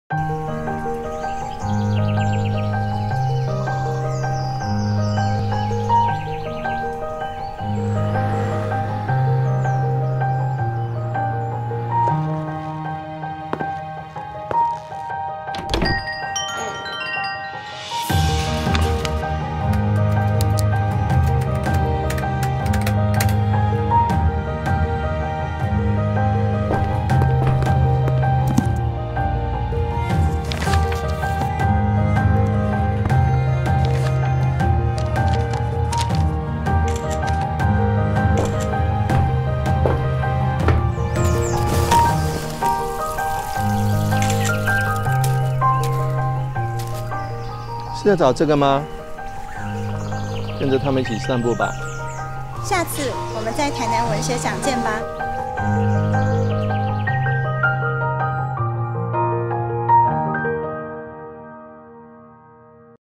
是要找这个吗？跟着他们一起散步吧。 下次我们在台南文学奖见吧。